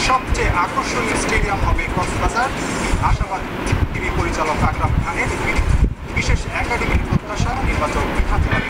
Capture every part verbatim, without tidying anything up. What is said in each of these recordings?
সবচেয়ে আকর্ষণীয় স্টেডিয়াম হবে কক্সবাজার। আশাবাদ টিভি পরিচালক আকরাম খানের বিশেষ একাডেমির প্রত্যাশা নির্বাচক হাতে হবে।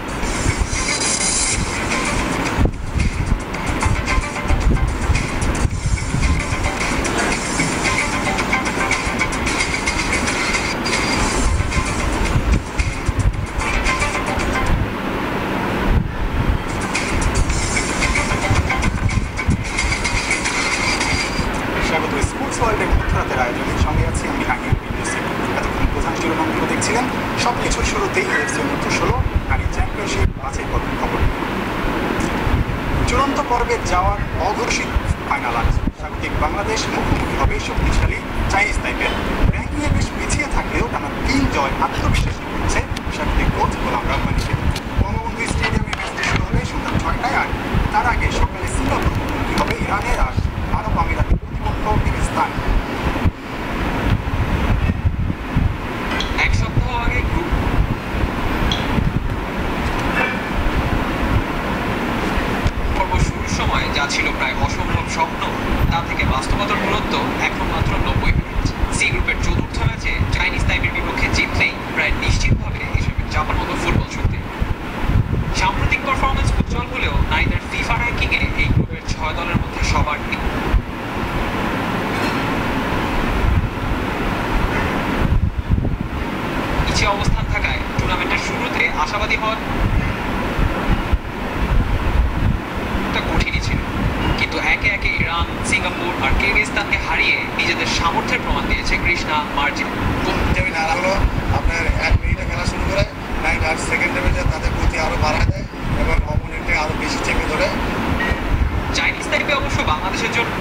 আয়োজনের সঙ্গে আছি আমি রাঙ্গিয়া ইউনিভার্সিটি। এতক্ষণ প্রধান শিরোনামগুলো দেখছিলেন। সবকিছুর শুরুতেই এফসি অনূর্ধ্ব ষোলো নারী চ্যাম্পিয়নশিপ বাছাই পর্বের খবর। চূড়ান্ত পর্বে যাওয়ার অঘোষিত ফাইনাল আজ স্বাগতিক বাংলাদেশ মুখোমুখি হবে শক্তিশালী চাইনিজ তাইপের। র্যাঙ্কিংয়ে বেশ পিছিয়ে থাকলেও টানা তিন জয় আত্মবিশ্বাসী করছে স্বাগতিক কোচ গোলাম রাব্বানীকে। বঙ্গবন্ধু স্টেডিয়ামে ম্যাচটি শুরু হবে সন্ধ্যা ছয়টায়। আর তার আগে সকালে সিঙ্গাপুর মুখোমুখি হবে ইরানের আর আরব আমিরাতের প্রতিপক্ষ পাকিস্তান। যা ছিল প্রায় অসম্ভব স্বপ্ন, তা থেকে বাস্তবতার দূরত্ব এখন মাত্র নব্বই মিনিট। সি গ্রুপের চতুর্থ ম্যাচে চাইনিজ তাইপের বিপক্ষে জিতলেই প্রায় নিশ্চিতভাবে এসবে চাপার মতো ফুটবল শক্তি। সাম্প্রতিক পারফরমেন্স উজ্জ্বল হলেও নারীদের ফিফা র্যাঙ্কিংয়ে এই গ্রুপের ছয় দলের মধ্যে সবার নিচে অবস্থান থাকায় টুর্নামেন্টের শুরুতে আশাবাদী হওয়ার কঠিনই ছিল, কিন্তু একে একে ইরান, সিঙ্গাপুর আর কিরগিজস্তানকে হারিয়ে নিজেদের সামর্থ্যের প্রমাণ দিয়েছে কৃষ্ণা মার্জিন। আপনার এক মিনিটে খেলা শুরু করে নাইট আর সেকেন্ড লেভেলে তাদের প্রতি আরো বাড়ায় দেয় এবং অপোনেন্টকে আরো বেশি চেপে ধরে। চাইনিজ তাইপে অবশ্য বাংলাদেশের জন্য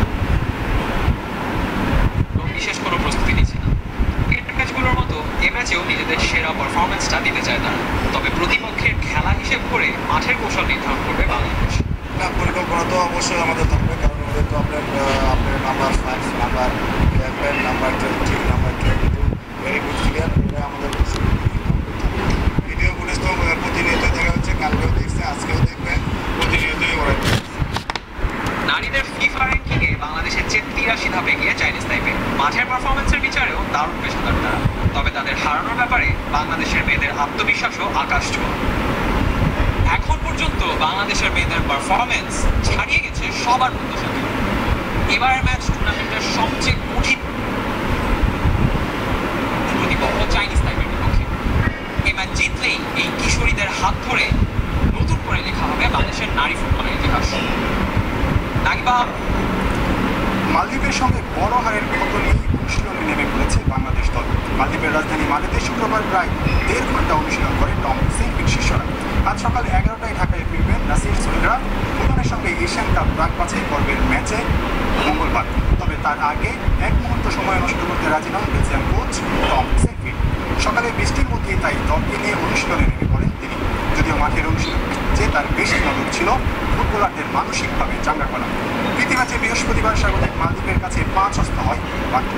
বিশেষ কোনো প্রস্তুতি নিচ্ছে না। এর ম্যাচগুলোর মতো এ ম্যাচেও নিজেদের সেরা পারফরমেন্সটা দিতে চায় তারা। তবে প্রতিপক্ষের খেলা হিসেব করে মাঠের কৌশল নির্ধারণ করবে বাংলাদেশ। না, পরিকল্পনা তো অবশ্যই আমাদের থাকবে, কারণ আমাদের তো আপনার আপনার number five, number eleven, number twenty, number twenty two very good player. এটা আমাদের ভিডিও ফুটেজ তো প্রতিনিয়ত দেখা হচ্ছে, কালকেও দেখছে, আজকেও দেখবে, প্রতিনিয়তই ওরা। নারীদের ফিফা র্যাঙ্কিংয়ে বাংলাদেশের চেয়ে তিরাশি ধাপে গিয়ে চাইনিজ তাইপে। মাঠের পারফরমেন্সের বিচারেও দারুণ পেশাদার তারা। তবে তাদের হারানোর ব্যাপারে বাংলাদেশের মেয়েদের আত্মবিশ্বাসও আকাশ ছোঁয়া। এখন পর্যন্ত বাংলাদেশের মেয়েদের পারফরমেন্স ছাড়িয়ে গেছে সবার প্রত্যাশাকে। এবারের ম্যাচ টুর্নামেন্টের সবচেয়ে কঠিন প্রতিপক্ষ চাইনিজ তাইপের বিপক্ষে। এই ম্যাচ জিতলেই এই কিশোরীদের হাত ধরে নতুন করে লেখা হবে বাংলাদেশের নারী ফুটবলের ইতিহাস। নাগিবা মালদ্বীপের সঙ্গে বড় হারের ক্ষত নিয়ে অনুশীলনে নেমে পড়েছে বাংলাদেশ দল। মালদ্বীপের রাজধানী মালেতে শুক্রবার প্রায় দেড় ঘন্টা অনুশীলন করে টম সেনফিল্ড শিষ্যরা। আজ সকাল এগারোটায় ঢাকায় ফিরবেন নাসির সোহেলরা ভুটানের সঙ্গে এশিয়ান কাপ প্রাক বাছাই পর্বের ম্যাচে মঙ্গলবার। তবে তার আগে এক মুহূর্ত সময় নষ্ট করতে রাজি নন বেলজিয়ান কোচ টম সেনফিল্ড। সকালে বৃষ্টির মধ্যে তাই দলকে নিয়ে অনুশীলনে নেমে পড়েন তিনি। যদিও মাঠের অনুশীলন যে তার বেশি নজর ছিল ফুটবলারদের মানসিকভাবে চাঙ্গা করা। প্রীতি ম্যাচে বৃহস্পতিবার স্বাগতিক মালদ্বীপের কাছে পাঁচ হস্ত হয় বাকি।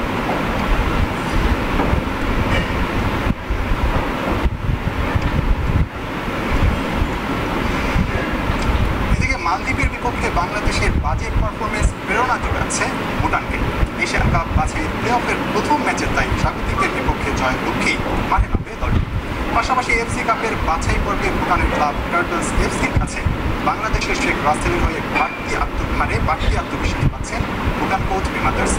মালদ্বীপের বিপক্ষে বাংলাদেশের বাজে পারফরমেন্স প্রেরণা যোগাচ্ছে ভুটানকে। এশিয়ান কাপ বাছাই প্লে অফের প্রথম ম্যাচের তাই স্বাগতিকদের বিপক্ষে জয়ের লক্ষ্যেই মাঠে নামবে দলটি। পাশাপাশি এফসি কাপের বাছাই পর্বে ভুটানের ক্লাব টার্টলস এফসির কাছে বাংলাদেশের শেখ রাসেলের হয়ে বাড়তি আত্মহারে বাড়তি আত্মবিশ্বাস পাচ্ছেন ভুটান কোচ বিমাদার্স।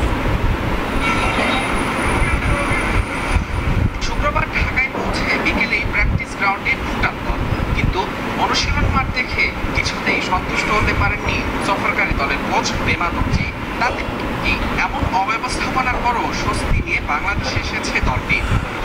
শুক্রবার ঢাকায় পৌঁছে বিকেলে প্র্যাকটিস গ্রাউন্ডে ভুটান দল, কিন্তু অনুশীলন মাঠ দেখে কিছুতেই সন্তুষ্ট হতে পারেননি সফরকারী দলের কোচ পেমা নকজি। তাতে কি এমন অব্যবস্থাপনার পরও স্বস্তি নিয়ে বাংলাদেশে এসেছে দলটি।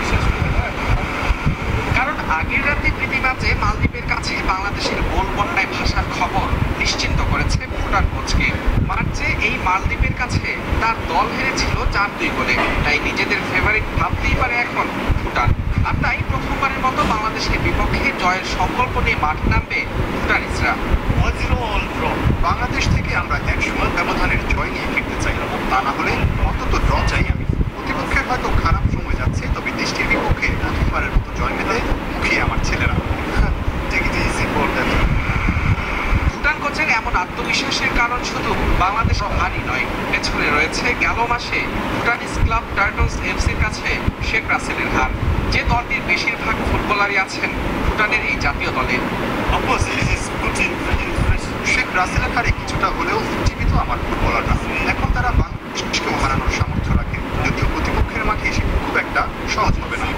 কারণ আগের রাতে প্রীতি ম্যাচে মালদ্বীপের কাছে বাংলাদেশের গোল বন্যায় ভাসার খবর নিশ্চিন্ত করেছে ভুটান কোচকে। মার্চে এই মালদ্বীপের কাছে তার দল হেরেছিল চার দুই গোলে, তাই নিজেদের ফেভারিট ভাবতেই পারে এখন ভুটান। আর তাই প্রথমবারের মতো বাংলাদেশের বিপক্ষে জয়ের সংকল্প নিয়ে মাঠে নামবে ভুটানিসরা। বাংলাদেশ থেকে আমরা একসময় ব্যবধানের জয় নিয়ে ফিরতে চাই, তা না হলে অন্তত ড্র চাই আমি। প্রতিপক্ষের হয়তো খারাপ সময় যাচ্ছে, তবে দেশটির বিপক্ষে প্রথমবারের মতো জয় মেলে মুখিয়ে আমার ছেলেরা। ভুটান কোচের এমন আত্মবিশ্বাসের কারণ শুধু বাংলাদেশ হারই নয়, ফুটবলারই আছেন ভুটানের এই জাতীয় দলে। শেখ রাসেলের হারে কিছুটা হলেও উজ্জীবিত আমার ফুটবলাররা। এখন তারা বাংলাদেশকেও হারানোর সামর্থ্য রাখে, যদিও প্রতিপক্ষের মাঠে এসে খুব একটা সহজ হবে না।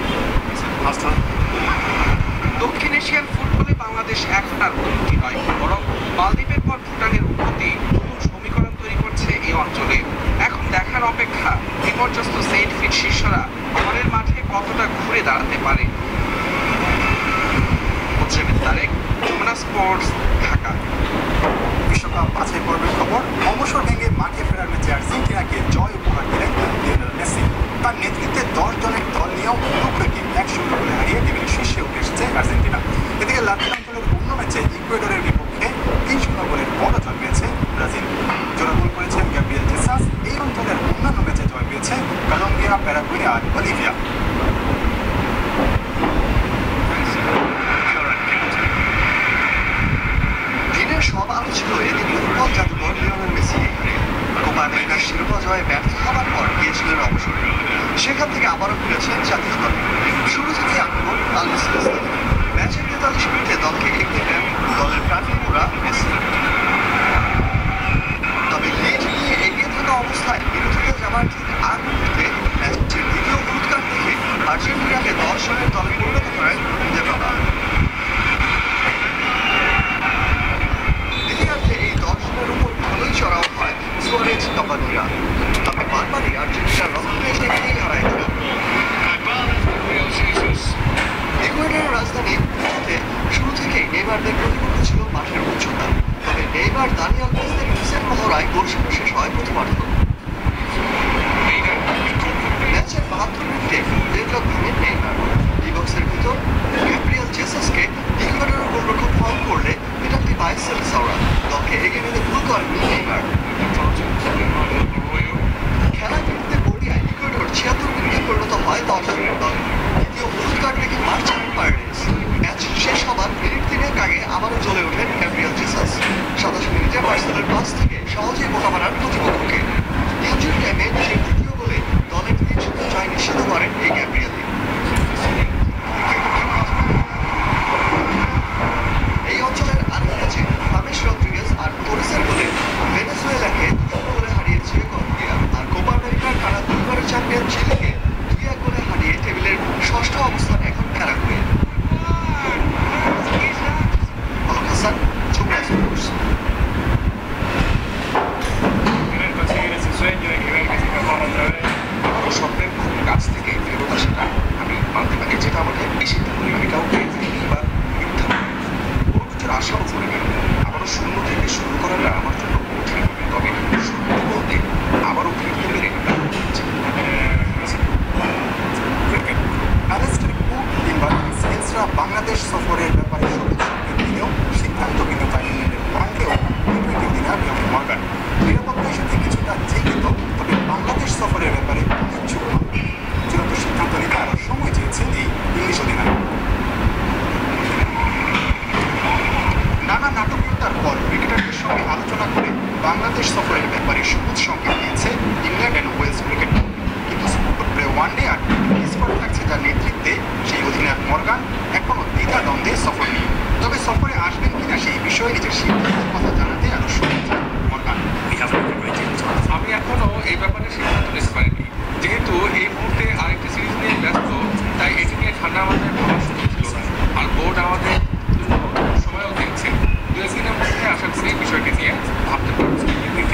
দক্ষিণ এশিয়ার ফুটবলে বাংলাদেশ এখন আর উন্নতি নয়, বরং মালদ্বীপের পর ভুটানের উন্নতি নতুন সমীকরণ তৈরি করছে এই অঞ্চলে। এখন দেখার অপেক্ষা বিপর্যস্ত সেন্ট ফিট শিষ্যরা ঘরের মাঠে কতটা ঘুরে দাঁড়াতে পারে। তারেক, যমুনা স্পোর্টস, ঢাকা। বিশ্বকাপ বাছাই পর্বের খবর। অবসর ভেঙে মাঠে ফেরার ম্যাচে আর্জেন্টিনাকে জয় উপহার দিলেন লিওনেল মেসি। তার নেতৃত্বে দশ জনের দল নিয়েও উরুগুয়েকে এক শূন্য গোলে হারিয়ে টেবিলের শীর্ষে উঠে এসেছে আর্জেন্টিনা। এদিকে লাতিন অঞ্চলের অন্য ম্যাচে ইকুয়েডরের বিপক্ষে তিন শূন্য গোলের বড় জয় পেয়েছে ব্রাজিল। জোড়া গোল করেছেন গ্যাব্রিয়েল জেসাস। এই অঞ্চলের অন্যান্য ম্যাচে জয় পেয়েছে কলম্বিয়া, প্যারাগুয়ে আর বলিভিয়া। সব আলো ছিল এদিন ফুটবল জাদুঘর লিওনেল মেসি। কোপা আমেরিকার শিরোপা জয়ে ব্যর্থ হওয়ার পর গিয়েছিলেন অবসরে। সেখান থেকে আবারও ফিরেছেন জাতীয় দলে। শুরু থেকে আক্রমণ আলভিস। ম্যাচের তেতাল্লিশ মিনিটে দলকে এগিয়ে নেন দলের প্রাণীরা মেসি। তবে লিড নিয়ে এগিয়ে থাকা অবস্থায় বিরতিতে যাবার ঠিক আগ মুহূর্তে ম্যাচের দ্বিতীয় হলুদ কার্ড দেখে আর্জেন্টিনাকে দশ জনের দলে পরিণত করেন দেবাবা। এই দর্শনের উপর ভালোই চড়াও হয় সুয়ারেজ কাপানিরা। তবে বারবারই আর্জেন্টিনার রক্ষণে এসে খেই হারায় তারা। ইকুয়েডরের রাজধানী কুইটোতে শুরু থেকেই নেইমারদের প্রতিপক্ষ ছিল মাঠের উচ্চতা। তবে নেইমার দানিয়েল মেসিদের মিসের মহড়ায় গোল শেষ হয় প্রথমার্ধ। ম্যাচের বাহাত্তর মিনিটে ডেডলক ভাঙেন নেইমার। ডিবক্সের ভিতর গ্যাব্রিয়েল জেসাসকে ইকুয়েডরের গোলরক্ষক ফাউল করলে পেনাল্টি পায় সেলেসাওরা। দলকে এগিয়ে নিতে ভুল করেন নেইমার। খেলায় ফিরতে গড়িয়ায় ইকুয়েডর ছিয়াত্তর মিনিটে পরিণত হয় দশ জনের দলে। দ্বিতীয় হলুদ কার্ড রেখে মাঠ ছাড়েন পারেস। ম্যাচ শেষ হবার মিনিট তিনেক আগে আবারও জ্বলে ওঠেন গ্যাব্রিয়েল জেসাস। সাতাশ মিনিটে মার্সেলের পাস থেকে সহজেই বোকা বানান প্রতিপক্ষকে। ইনজুরি টাইমে নিজের দ্বিতীয় গোলে দলের তিন শূন্য জয় নিশ্চিত করেন এই গ্যাব্রিয়েলই। এই অঞ্চলের আরেক ম্যাচে হামেস রদ্রিগেজ আর তোরেসের গোলে ভেনেজুয়েলাকে দুই শূন্য গোলে হারিয়েছে কলম্বিয়া। আর কোপা আমেরিকার টানা দুইবারের চ্যাম্পিয়ন চিলিকে দুই এক গোলে হারিয়ে টেবিলের ষষ্ঠ অবস্থান এখন প্যারাগুয়ে। অলক হাসান, যমুনা স্পোর্টস। আমারও স্বপ্নের খুব কাছ থেকে ফেরত আসাটা আমি মানতে পারি। যেটা আমাকে বেশি করি আমি কাউকে বা মিথ্যা কোনো কিছুর আশাও করি না। আবারও শূন্য থেকে শুরু করাটা আমার জন্য কঠিন হবে। তবে সত্যি বলতে আবারও ফিরতে পেরে বাংলাদেশ সফরের ব্যাপারে সবুজ সংকেত দিলেও সিদ্ধান্ত কিন্তু তাই ইংল্যান্ডের পয়েন্টেও টি-টোয়েন্টি অধিনায়ক লিওনেল মর্গান। নিরাপত্তা ইস্যুতে কিছুটা চিন্তিত, তবে বাংলাদেশ সফরের ব্যাপারে ইচ্ছুক নন। চূড়ান্ত সিদ্ধান্ত নিতে আরও সময় চেয়েছেন এই ইংলিশ অধিনায়ক। নানা নাটকীয়তার পর ক্রিকেটারদের সঙ্গে আলোচনা করে বাংলাদেশ সফরের ব্যাপারে সবুজ সংকেত দিয়েছে England and Wales cricket board. কিন্তু ওয়ানডে আর স্পট থাকছে যার নেতৃত্বে সেই অধিনায়ক মর্গান এখনও দ্বিধা দ্বন্দ্বে সফর নেই। তবে সফরে আসবেন কিনা সেই বিষয়ে নিজের সিদ্ধান্তের কথা জানাতে আরও সময় চান মর্গান। আমি এখনো এই ব্যাপারে সিদ্ধান্ত নিতে পারিনি। যেহেতু এই মুহূর্তে আরেকটি সিরিজ নিয়ে ব্যস্ত, তাই এটি নিয়ে ঠান্ডা মাথায় ভাবার সুযোগ ছিল না। আর বোর্ড আমাদের সময়ও দিচ্ছে। দু একদিনের মধ্যে আশা করি বিষয়টি নিয়ে ভাবতে পারছি।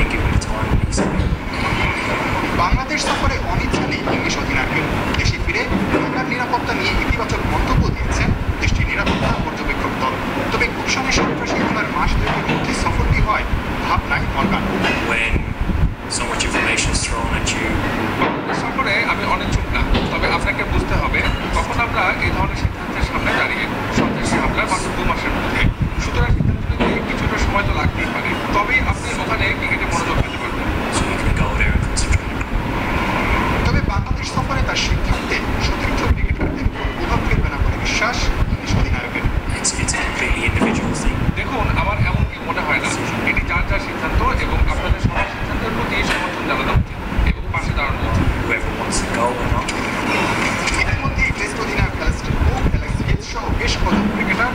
বাংলাদেশ সফরে অনিচ্ছা নেই ইংলিশ অধিনায়কের। দেশে ফিরে ঢাকার নিরাপত্তা নিয়ে ইতিবাচক মন্তব্য দিয়েছেন দেশটির নিরাপত্তা পর্যবেক্ষক দল। তবে গুলশানের সন্ত্রাসী হামলার মাস দুয়েকের মধ্যে সফরটি হয় ভাবনায় Morgan. When so much information is thrown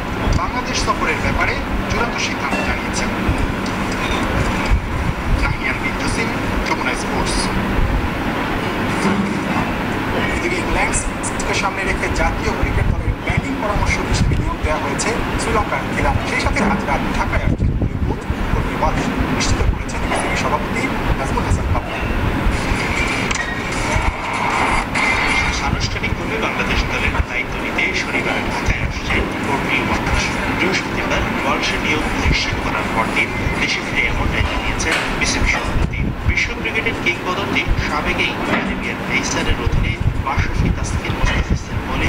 Bangladesh সফরের ব্যাপারে চূড়ান্ত সিদ্ধান্ত জানিয়েছেন। নাহিয়ান বিদ্যুৎ সিং, যমুনা স্পোর্টস। এদিকে ইংল্যান্ডকে সামনে রেখে জাতীয় ক্রিকেট দলের ব্যাটিং পরামর্শ হিসেবে নিয়োগ দেওয়া হয়েছে শ্রীলঙ্কার খেলা। সেই সাথে আজ রাত ঢাকায় আসছেন কোচ কর্মী ওয়ালশ, নিশ্চিত করেছেন বিসিবি সভাপতি নাজমুল হাসান বাবু। আনুষ্ঠানিকভাবে বাংলাদেশ দলের দায়িত্ব নিতে শনিবার ঢাকায় আসছে কর্মী ওয়ালশ। বৃহস্পতিবার ওয়ালশের নিয়োগ নিশ্চিত করার পরদিন দেশে ফিরে এমনটাই জানিয়েছেন বিসিবি সভাপতি। বিশ্ব ক্রিকেটের কিংবদন্তি সাবেক এই ক্যারিবিয়ান পেসারের অধীনে মাশরাফি তাসকিন মুস্তাফিজের বলে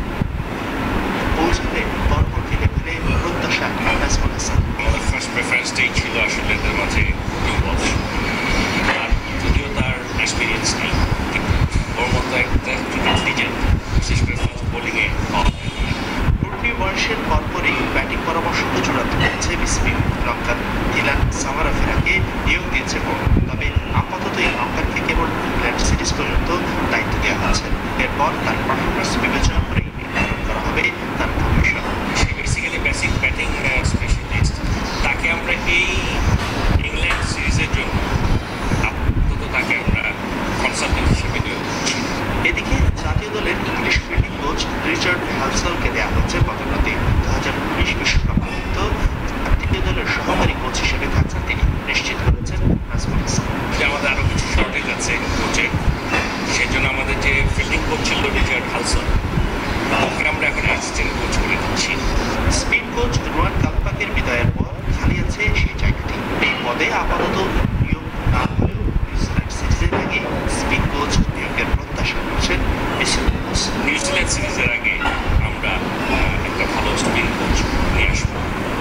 পৌঁছাবে পরপর খেলে ফেলে প্রত্যাশা নাজমুল হাসান। আমাদের ফার্স্ট প্রেফারেন্সটাই ছিল আসলে এদের মাঝে ওয়ালশ, আর যদিও তার এক্সপিরিয়েন্স নেই, কিন্তু ওর মতো একটা ক্রিকেট লিজেন্ড, বিশেষ করে ফাস্ট বোলিংয়ে কর্মী ওয়ালশের পরপরই ব্যাটিং পরামর্শ চূড়ান্ত করেছে বিসিবি। লঙ্কান দিলান সামারাফেরাকে নিয়োগ দিয়েছে বোর্ড, তবে আপাতত এই লঙ্কানকে কেবল ইংল্যান্ড সিরিজ পর্যন্ত দায়িত্ব দেওয়া হচ্ছে। এরপর তার পারফরমেন্স বিবেচনা করে নির্ধারণ করা হবে তার ভবিষ্যৎ। সে বেসিক্যালি বেসিক ব্যাটিং স্পেশালিস্ট, তাকে আমরা এই ইংল্যান্ড সিরিজের জন্য আপাতত তাকে আমরা কনসালটেন্ট হিসেবে নিয়োগ করছি। এদিকে জাতীয় দলের ইংলিশ ফিল্ডিং কোচ রিচার্ড হ্যালসলকে দেওয়া হচ্ছে পদোন্নতি। দু হাজার উনিশ বিশ্বকাপ পর্যন্ত জাতীয় দলের সহকারী কোচ হিসেবে থাকছেন তিনি, নিশ্চিত করেছেন নাজমুল হাসান। যে আমাদের আরও কিছু শর্টেজ আছে কোচের, সেজন্য আমাদের যে ফিল্ডিং কোচ ছিল রিচার্ড হালসন, ওকে আমরা এখন অ্যাসিস্ট্যান্ট কোচ করে দিচ্ছি। স্পিন কোচ রোয়ান কালপাকের বিদায়ের পর খালি আছে সেই জায়গাটি। এই পদে আপাতত নিয়োগ না হলেও নিউজিল্যান্ড সিরিজের আগে স্পিন কোচ নিয়োগের প্রত্যাশা করছেন বিসিবি কোচ। নিউজিল্যান্ড সিরিজের আগে আমরা আহ, একটা ভালো স্পিন কোচ নিয়ে আসবো।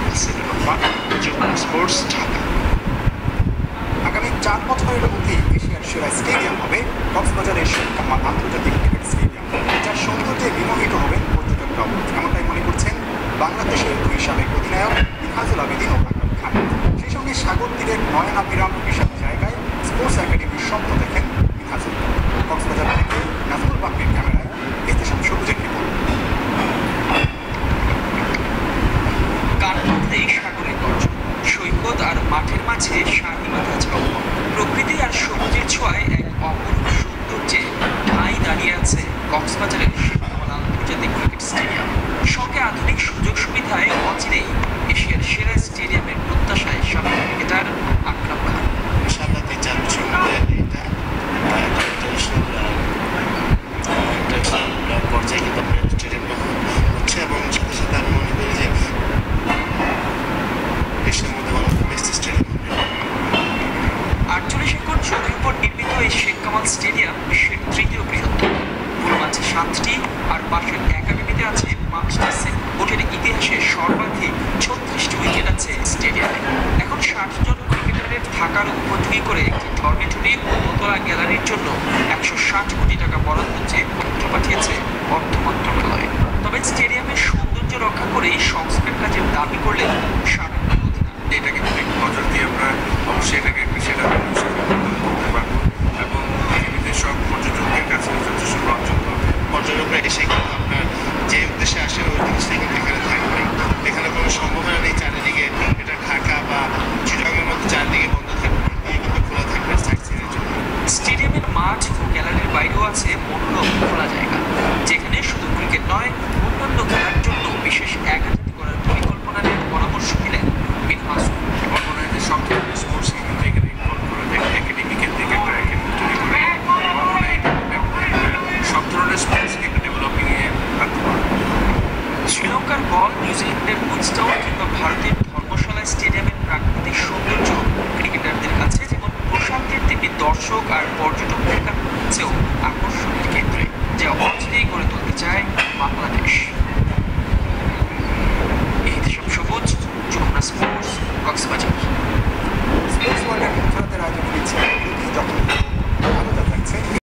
যমুনা স্পোর্টস, ঢাকা। আগামী চার বছরের মধ্যে এশিয়ার সেরা স্টেডিয়াম হবে কক্সবাজারের শেখ কামাল আন্তর্জাতিক ক্রিকেট স্টেডিয়াম, যার সৌন্দর্যে বিমোহিত হবেন পর্যটকরাও। এমনটাই মনে করছেন বাংলাদেশের দুই সাবেক অধিনায়ক মিনহাজুল আবেদীন ও আকরাম খান। সেই সঙ্গে সাগর তীরের নয়নাভিরাম বিশাল জায়গায় স্পোর্টস একাডেমির স্বপ্ন দেখেন মিনহাজুল। কক্সবাজার থেকে নাজমুল বাপ্পির ক্যামেরায় এস্তেশন সবুজের রিপোর্ট। কানমুখতেই সাগরের গর্জন, সৈকত আর মাঠের মাঝে শাহিমাতা ঝলমল, প্রকৃতি আর সবুজের ছোঁয়ায় এক অপূর্ব সৌন্দর্যে ঠাঁই দাঁড়িয়ে আছে কক্সবাজারের শেখ কামাল আন্তর্জাতিক ক্রিকেট স্টেডিয়াম। সঙ্গে আধুনিক সুযোগ সুবিধায় অচিরেই এশিয়ার সেরা স্টেডিয়ামের প্রত্যাশায় সাবেক ক্রিকেটার আকরাম খান। ইনশাআল্লাহ তিন চার বছর মধ্যে এটা ইন্টারন্যাশনাল ইন্টারন্যাশনাল পর্যায়ে কিন্তু আপনার স্টেডিয়াম হচ্ছে, এবং সাথে সাথে আমি মনে করি যে দেশের মধ্যে one of the best stadium. আটচল্লিশ একর জমির উপর নির্মিত এই শেখ কামাল স্টেডিয়াম বিশ্বের তৃতীয় বৃহত্তম। পুরো আছে সাতটি আর পাশের একাডেমিতে আছে পাঁচটি সেট। বোর্ডের ইতিহাসে সর্বাধিক ছত্রিশটি উইকেট আছে স্টেডিয়ামে। এখন ষাট জন ক্রিকেটারের থাকার উপযোগী করে একটি টর্নেটরি ও দোতলা গ্যালারির জন্য একশো ষাট কোটি টাকা বরাদ্দ চেয়ে পত্র পাঠিয়েছে অর্থ মন্ত্রণালয়। তবে স্টেডিয়ামের সৌন্দর্য রক্ষা করেই সংস্কার কাজের দাবি করলেন সাবেক অধিনায়ক। এটাকে একটু নজর দিয়ে আমরা অবশ্যই এটাকে একটু সেটা করতে পারবো, এবং পৃথিবীতে সব পর্যটকদের কাছে যথেষ্ট গ্রহণযোগ্য হবে। পর্যটকরা এসে কিন্তু আপনার যে উদ্দেশ্যে আসে ওই জিনিসটা কিন্তু এখানে থাকবে। এখানে কোনো সম্ভাবনা নেই চারিদিকে এটা ঢাকা বা চিটাগাংয়ের মধ্যে চারিদিকে বন্ধ থাকবে, দিয়ে কিন্তু খোলা থাকবে সাইট সিনের জন্য। স্টেডিয়ামের মাঠ ও গ্যালারির বাইরেও আছে মনোরম খোলা জায়গা, যেখানে শুধু ক্রিকেট নয় অন্যান্য খেলার জন্য বিশেষ একাডেমি করার পরিকল্পনা নেওয়ার পরামর্শ দিলেন মিনহাজুল। আমার মনে হয় যে সব ধরনের স্পোর্টসকে কিন্তু এখানে ইনভলভ করা যায়, একাডেমি কেন্দ্রিক একটা একাডেমি তৈরি করে আমার মনে হয় সব ধরনের স্পোর্টসকে একটা ডেভেলপিংয়ে রাখতে পারবো। শ্রীলঙ্কার বল, নিউজিল্যান্ডের কুইন্সটাউন কিংবা ভারতের ধর্মশালা স্টেডিয়ামের প্রাকৃতিক সৌন্দর্য ক্রিকেটারদের কাছে যেমন প্রশান্তির, তেমনি দর্শক আর পর্যটকদের কাছেও আকর্ষণের কেন্দ্রে, যা অচিরেই গড়ে তুলতে চায় বাংলাদেশ।